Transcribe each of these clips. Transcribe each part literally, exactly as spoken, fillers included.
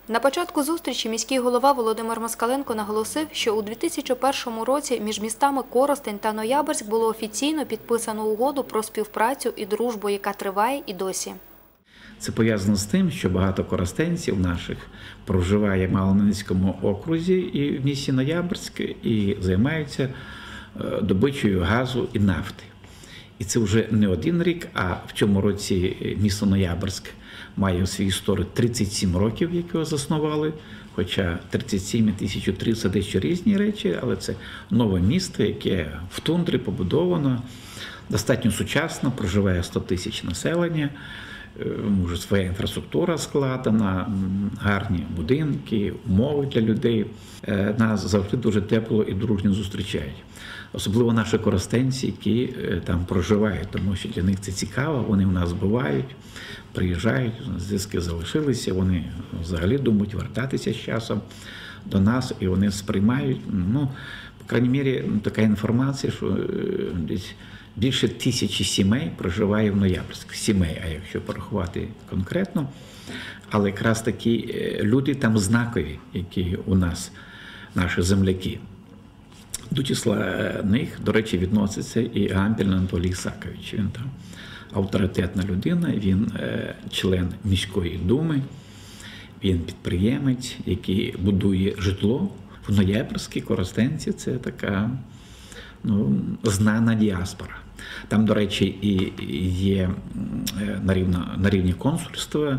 На початку зустрічі міський голова Володимир Москаленко наголосив, що у дві тисячі першому році між містами Коростень та Ноябрьськ було офіційно підписано угоду про співпрацю і дружбу, яка триває і досі. Це пов'язано з тим, що багато коростенців наших проживає в Маломлинському окрузі і в місті Ноябрьськ і займаються добичею газу і нафти. І це вже не один рік, а в цьому році місто Ноябрьськ має у своїй історії тридцять сім років, як його заснували, хоча тридцять сім і тисяча три – це дещо різні речі, але це нове місто, яке в тундрі побудовано, достатньо сучасно, проживає сто тисяч населення, може своя інфраструктура складена, гарні будинки, умови для людей. Нас завжди дуже тепло і дружньо зустрічають. Особливо наші коростенці, які там проживають, тому що для них це цікаво, вони в нас бувають, приїжджають, зв'язки залишилися, вони взагалі думають вертатися з часом до нас, і вони сприймають, ну, по крайній мірі, така інформація, що десь більше тисячі сімей проживає в Ноябрьську. Сімей, а якщо порахувати конкретно. Але якраз такі люди там знакові, які у нас, наші земляки. До числа них, до речі, відноситься і Гампель Анатолій Ісакович. Він там авторитетна людина, він член міської думи, він підприємець, який будує житло. В Ноябрьській Коростенці це така, ну, знана діаспора. Там, до речі, і є на рівні, на рівні консульства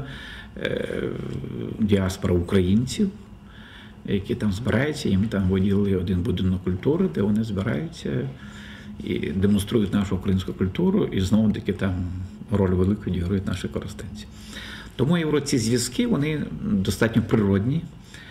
діаспора українців, які там збираються, їм там виділили один будинок культури, де вони збираються і демонструють нашу українську культуру, і знову-таки там роль велику відіграють наші коростенці. Тому ці зв'язки, вони достатньо природні,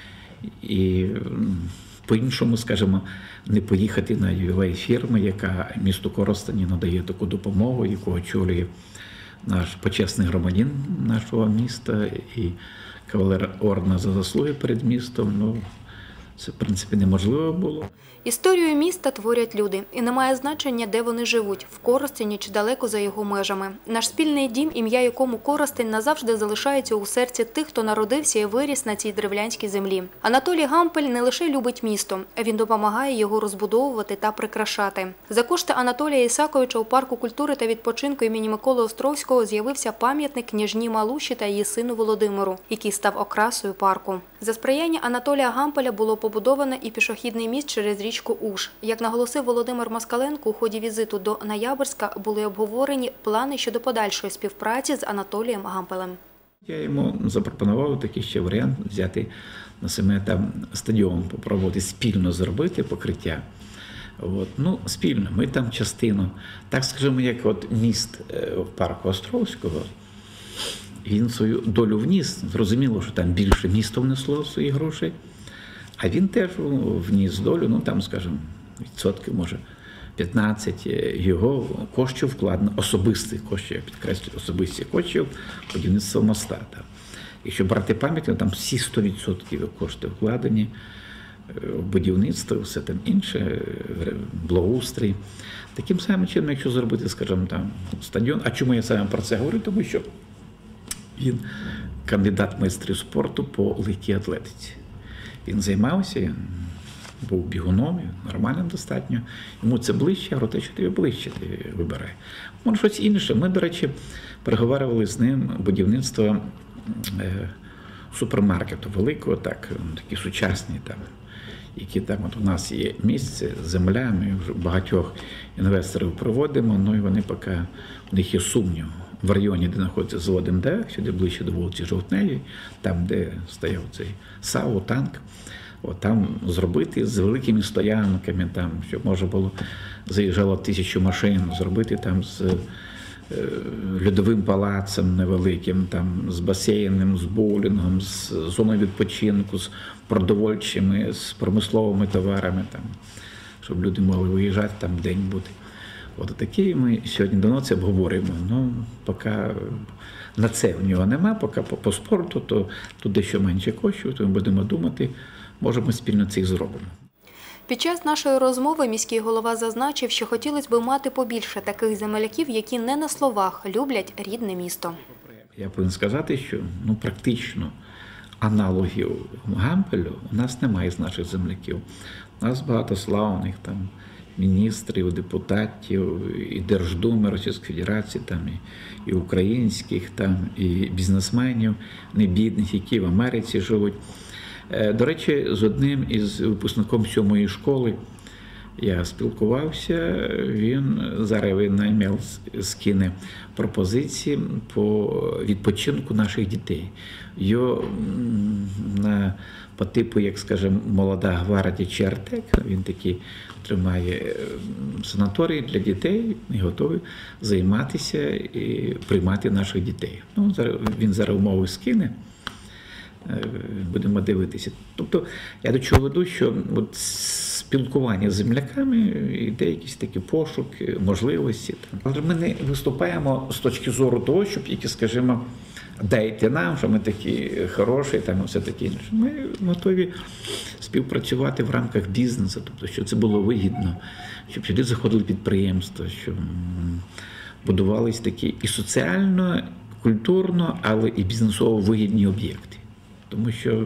і по-іншому, скажімо, не поїхати на ювілей фірми, яка місту Коростені надає таку допомогу, яку очолює наш почесний громадянин нашого міста і кавалер ордена за заслуги перед містом. Ну, це, в принципі, неможливо було. Історію міста творять люди. І немає значення, де вони живуть – в Коростені чи далеко за його межами. Наш спільний дім, ім'я якому Коростень, назавжди залишається у серці тих, хто народився і виріс на цій древлянській землі. Анатолій Гампель не лише любить місто, він допомагає його розбудовувати та прикрашати. За кошти Анатолія Ісаковича у парку культури та відпочинку імені Миколи Островського з'явився пам'ятник княжні Малуші та її сину Володимиру, який став окрасою парку. За сприяння Анатолія Гампеля було побудовано і пішохідний міст через річку Уж. Як наголосив Володимир Москаленко, у ході візиту до Ноябрьська були обговорені плани щодо подальшої співпраці з Анатолієм Гампелем. Я йому запропонував такий ще варіант взяти на себе там стадіон, попробувати спільно зробити покриття. От. Ну, спільно, ми там частину. Так, скажімо, як от міст в парку Островського, він свою долю вніс. Зрозуміло, що там більше місто внесло свої гроші. А він теж вніс долю, ну там, скажімо, відсотків, може, п'ятнадцять його коштів вкладено, особистих коштів, я підкреслюю, особистих коштів будівництва моста. Там. Якщо брати пам'ять, там всі сто відсотків кошти вкладені в будівництво, все там інше, благоустрій. Таким самим чином, якщо зробити, скажімо, там стадіон, а чому я саме про це говорю? Тому що він кандидат майстрів спорту по легкій атлетиці. Він займався, він був бігуном, нормальним достатньо. Йому це ближче, я говорю, те, що тобі ближче, ти вибирай. Може, щось інше. Ми, до речі, переговорювали з ним будівництво е, супермаркету великого, так, такі сучасні, там, які там от у нас є місце, земля, ми вже багатьох інвесторів проводимо, ну і вони поки, у них є сумнів. В районі, де знаходиться завод ем де ек, сюди ближче до вулиці Жовтневій, там, де стояв цей САУ, танк, от там зробити з великими стоянками, там, щоб можна було, заїжджало тисячу машин, зробити там з е, льодовим палацем невеликим, там, з басейном, з боулінгом, з зоною відпочинку, з продовольчими, з промисловими товарами, там, щоб люди могли виїжджати, там день бути. От такі ми сьогодні давно це обговорюємо. Ну, поки на це в нього нема, поки по, по спорту, то тут дещо менше коштів, то ми будемо думати, може ми спільно це і зробимо. Під час нашої розмови міський голова зазначив, що хотілося б мати побільше таких земляків, які не на словах люблять рідне місто. Я повинен сказати, що ну, практично аналогів Гампелю у нас немає з наших земляків. У нас багато славних там міністрів, депутатів, і Держдуми Російської Федерації, там, і, і українських, там, і бізнесменів, небідних, які в Америці живуть. До речі, з одним із випускником сьомої школи я спілкувався, він зараз він наймел скине пропозиції по відпочинку наших дітей. Його на, по типу, як скажемо, молода гвардія чи Артек, він такий тримає санаторій для дітей і готовий займатися і приймати наших дітей. Ну, він зараз умови скине. Будемо дивитися. Тобто, я до чого веду, що от спілкування з земляками йде якийсь такий пошук, можливості. Але ми не виступаємо з точки зору того, щоб які, скажімо, дайте нам, що ми такі хороші, там і все таке інше. Ми готові співпрацювати в рамках бізнесу, тобто, щоб це було вигідно, щоб сюди заходили підприємства, щоб будувались такі і соціально, культурно, але і бізнесово вигідні об'єкти. Тому що,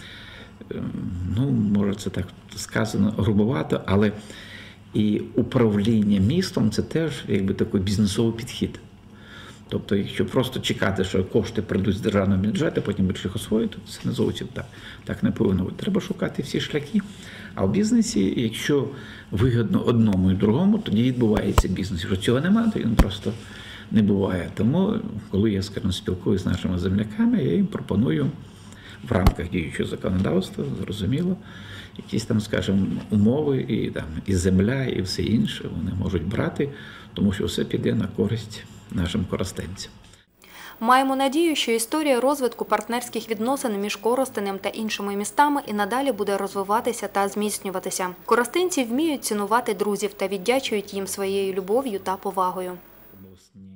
ну, може це так сказано грубовато, але і управління містом – це теж якби такий бізнесовий підхід. Тобто, якщо просто чекати, що кошти прийдуть з державного бюджету, потім будуть їх освоїти, то це не зовсім так. Так не повинно бути. Треба шукати всі шляхи. А в бізнесі, якщо вигідно одному і другому, тоді відбувається бізнес. Якщо цього немає, то він просто не буває. Тому, коли я, скажімо, спілкуюся з нашими земляками, я їм пропоную в рамках діючого законодавства, зрозуміло, якісь там, скажімо, умови, і, там, і земля, і все інше вони можуть брати, тому що все піде на користь нашим коростенцям. Маємо надію, що історія розвитку партнерських відносин між Коростенем та іншими містами і надалі буде розвиватися та зміцнюватися. Коростенці вміють цінувати друзів та віддячують їм своєю любов'ю та повагою.